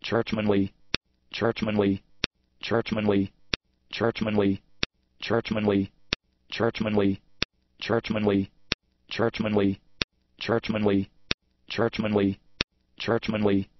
churchmanly, churchmanly, churchmanly, churchmanly, churchmanly, churchmanly, churchmanly, churchmanly, churchmanly, churchmanly, churchmanly,